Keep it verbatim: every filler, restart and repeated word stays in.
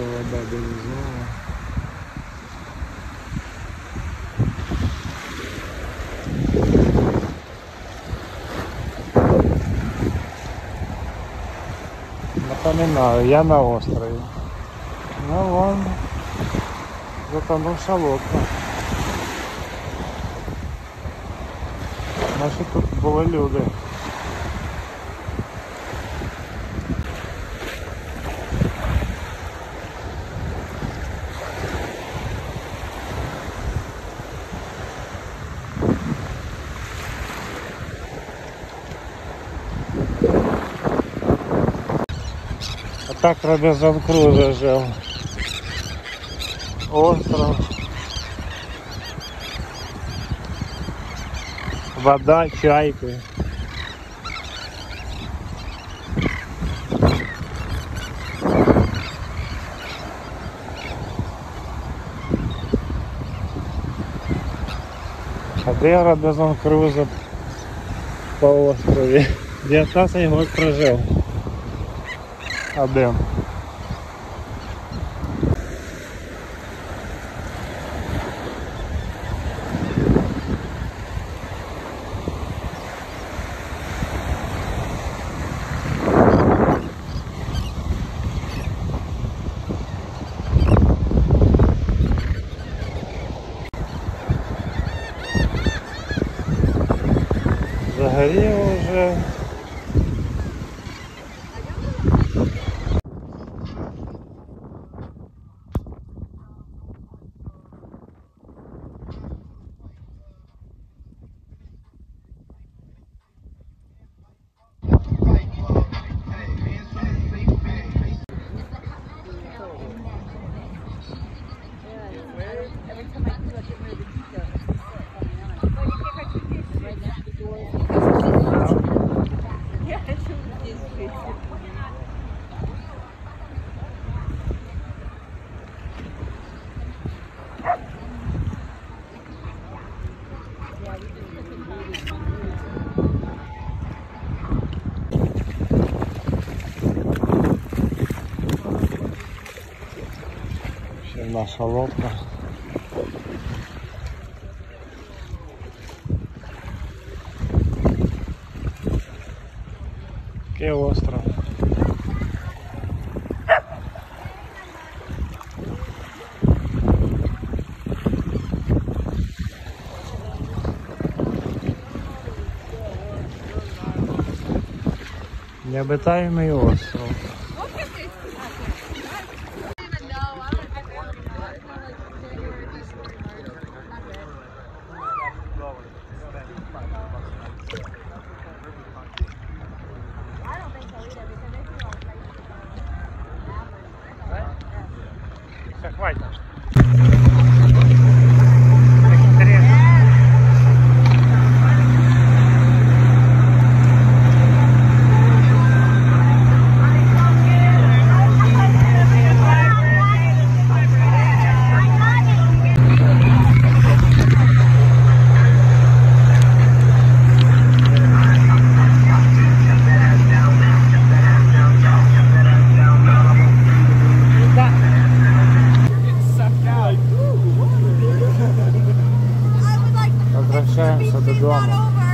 вода бирюзовая. Напоминаю, я на острове. Ну вон, затонувшая лодка. Значит, тут були люди. А так Робинзон Крузо жил. Остров. Вода, чайки. А де Робинзон Крузо по острове? дев'ятнадцять год прожил. Один. Загорел уже. Все, наша лодка. Такий остров. Необитаемый остров. Все, хватит. Возвращаемся додому.